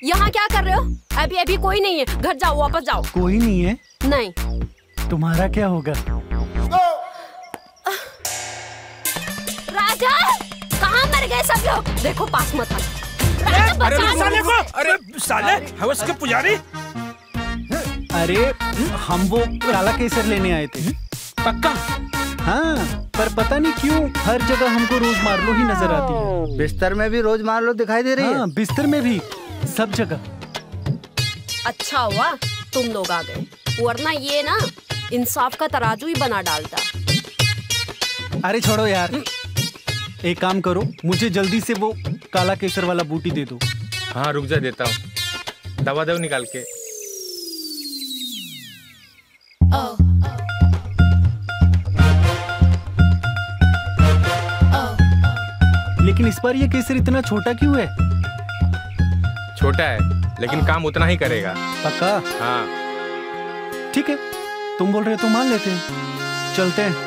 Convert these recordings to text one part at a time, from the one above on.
यहाँ क्या कर रहे हो? अभी अभी कोई नहीं है, घर जाओ, वापस जाओ। कोई नहीं है? नहीं। तुम्हारा क्या होगा? राजा, कहाँ मर गए सब लोग? देखो पास मत आ। राजा अरे बचा साले लो। को! अरे साले हवस के पुजारी! अरे हम वो काला केसर लेने आए थे। पक्का? हाँ, पर पता नहीं क्यों हर जगह हमको रोज मार्लो ही नजर आती है। बिस्तर में भी रोज मार्लो दिखाई दे रही है। हाँ, बिस्तर में भी, सब जगह। अच्छा हुआ तुम लोग आ गए, वरना ये ना इंसाफ का तराजू ही बना डालता। अरे छोड़ो यार, एक काम करो, मुझे जल्दी से वो काला केसर वाला बूटी दे दो। हाँ रुक जा, देता हूँ। दवा दो निकाल के। लेकिन इस बार ये केसर इतना छोटा क्यों है? छोटा है लेकिन काम उतना ही करेगा। पक्का? हाँ ठीक है, तुम बोल रहे हो तो मान लेते हैं, चलते हैं।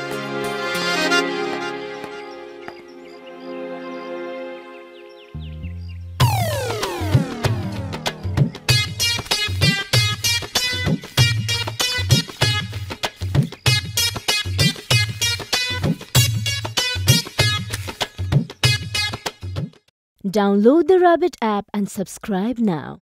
Download the Rabbit app and subscribe now.